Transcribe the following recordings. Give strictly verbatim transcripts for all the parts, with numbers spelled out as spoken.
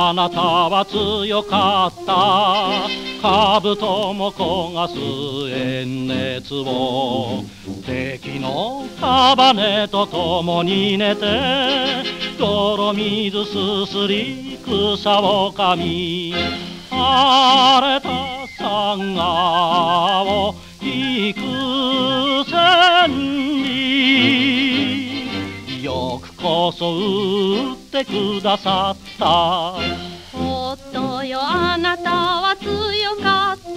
あなたは強かった。兜も焦がす炎熱を敵の束と共に寝て、泥水すすり草を噛み、荒れた山河を幾千里、よくこそ打ってくださった。 夫よ、あなたは強かった。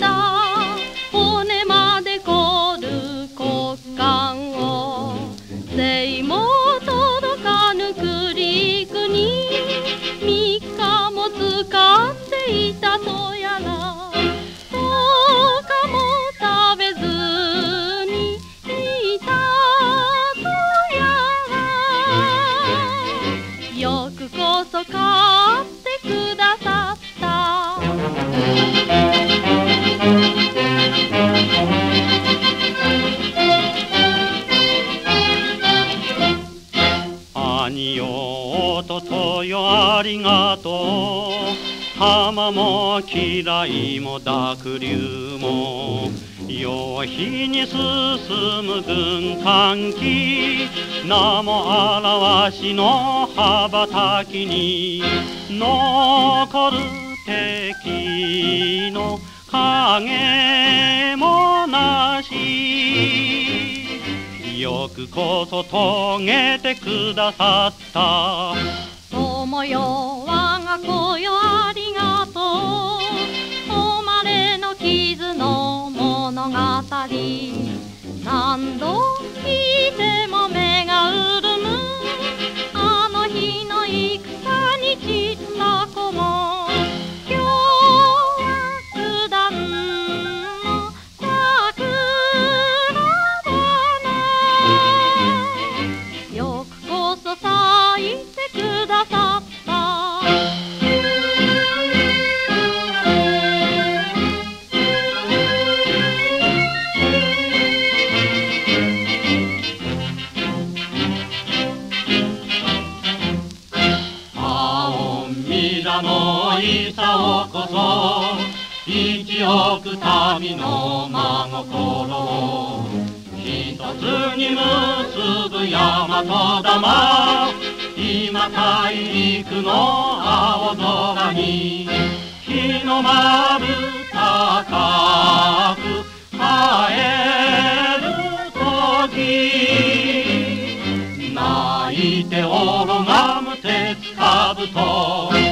骨まで凍る骨幹を、精も届かぬ栗肉に三日も使っていたとやら、十日も食べずにいたとやら、よくこそ買ってくださった。 兄よ、弟よ、ありがとう。浜も嫌いも濁流も、夕日に進む軍艦機、名も表しの羽ばたきに、残る敵の影もなし、よくこそ遂げてくださった。 友よ、我が子よ、ありがとう。誉れの傷の物語、何度聞いても目が潤む。あの日の戦に散った子も、今日は九段の桜花、よくこそ咲いてくださった。 青皆の功こそ、生き置く民の真心を一つに結ぶ大和玉。今大陸の青空に日の丸高く映える時、泣いておろがむ鉄兜。